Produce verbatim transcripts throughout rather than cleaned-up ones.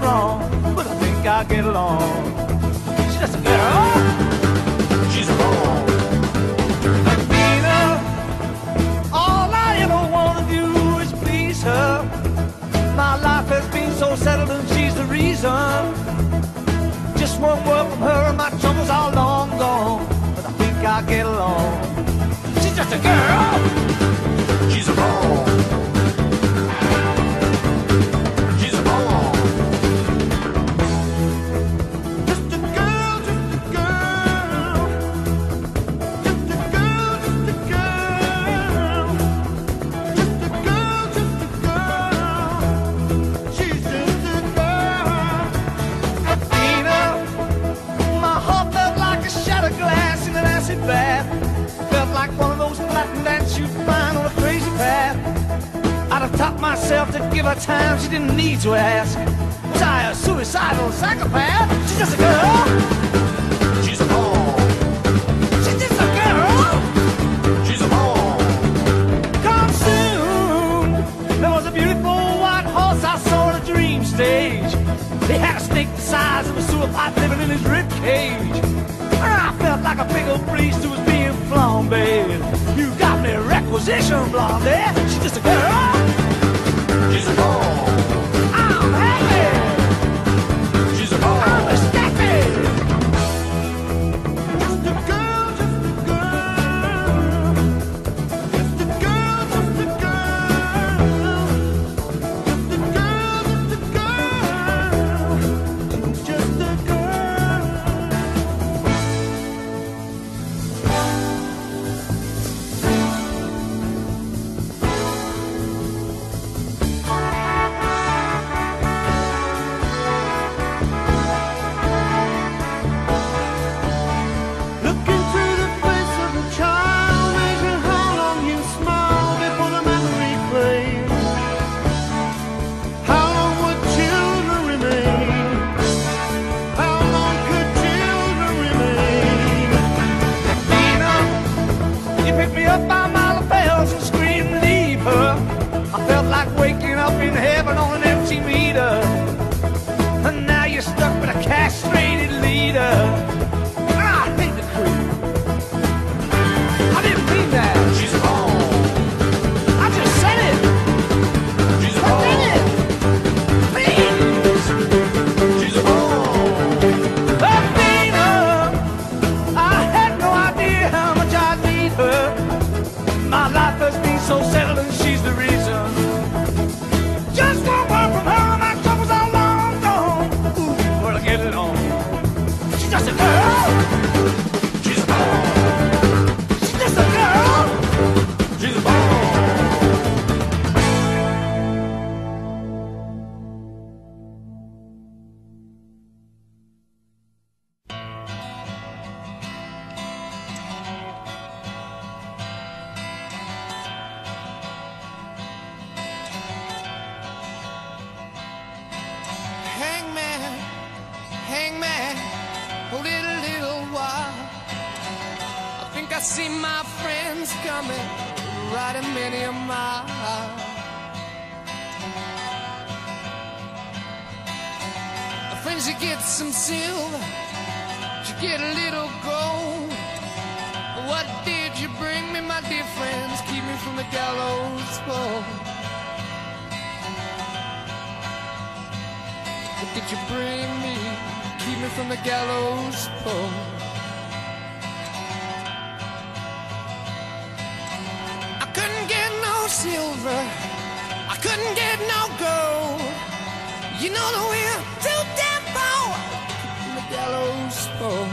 wrong, but I think I'll get along. She's just a girl. She's wrong. Athena, all I ever want to do is please her. My life has been so settled and she's the reason. Just one word from her and my troubles are long gone, but I think I'll get along. She's just a girl. She's a wrong. Myself to give her time she didn't need to ask. Was I a suicidal psychopath? She's just a girl. She's a ball. She's just a girl. She's a ball. Come soon. There was a beautiful white horse I saw on a dream stage. He had a snake the size of a sewer pipe living in his rib cage. I felt like a big old priest who was being flambéed. You got me requisition, blondie. She's just a girl. She's a ball. I'm happy. She's a ball. I'm a staffy. Just a girl, just a girl. Just a girl, just a girl. Just a girl, just a girl. She's just a girl. see my friends coming, riding many a mile. Friends, you get some silver, you get a little gold. What did you bring me, my dear friends? Keep me from the gallows pole. What did you bring me? Keep me from the gallows pole. I couldn't get no silver, I couldn't get no gold. You know that we're too damn poor from the gallows pole.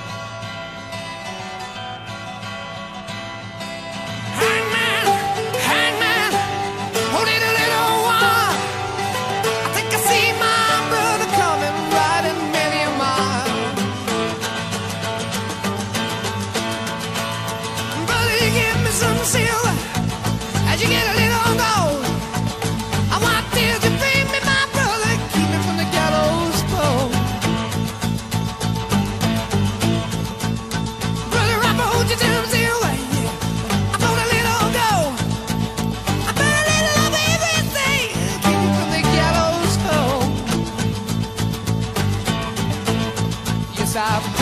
Hangman, hangman, hold it a little while. I think I see my brother coming, riding many a mile. Brother, you give me some silver as you get a little gold. I want this to bring me my brother, keep me from the gallows pole. drive